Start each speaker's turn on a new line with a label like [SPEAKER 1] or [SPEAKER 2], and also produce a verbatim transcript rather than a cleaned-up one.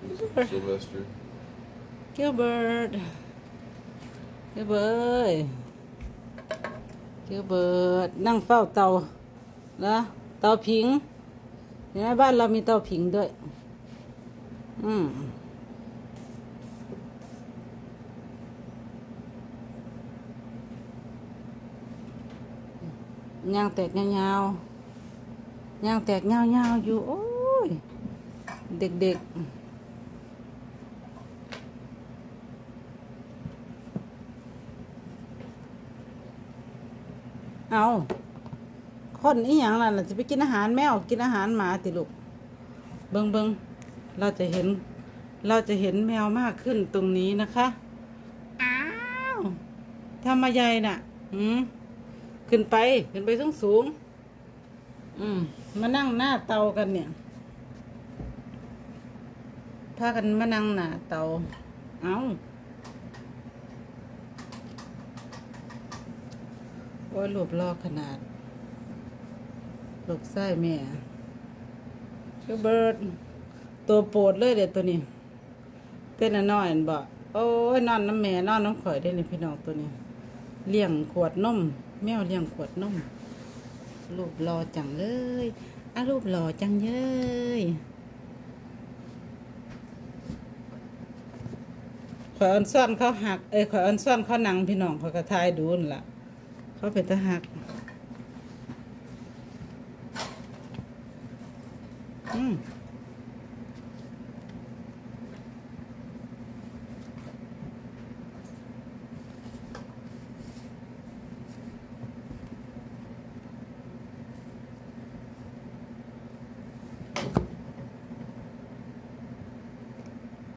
[SPEAKER 1] Sylvester.
[SPEAKER 2] Gilbert Gilbert Gilbert นั่งเฝ้าเตานะเตาผิงเห็นไหมบ้านเรามีเตาผิงด้วยอืมย่างแตกยาวๆย่างแตกยาวๆอยู่โอ้ยเด็กๆเอาคนอีหยังล่ะจะไปกินอาหารแมวกินอาหารหมาติลูกเบิงเบิงเราจะเห็นเราจะเห็นแมวมากขึ้นตรงนี้นะคะอ้าวทำมาใหญ่น่ะอืมขึ้นไปขึ้นไปสูงสูงอืมมานั่งหน้าเตากันเนี่ยพากันมานั่งหน้าเตาเอาโอ้ยรูปรอขนาดลูกไส้แม่ก็เบิร์ดตัวโปรดเลยเด็ดตัวนี้เต้นน้อยๆบอกโอ้ยนอนน้ำแม่นอนน้ำข่อยได้เลยพี่น้องตัวนี้เลี้ยงขวดนมแมวเลี้ยงขวดนมรูปรอจังเลยอ่ะรูปรอจังเย้ยข่อยอันซ่อนเขาหักเอ้ยข่อยอันซ่อนเขาหนังพี่น้องข่อยกระทายดูนล่ะเขาเป็นตะหัก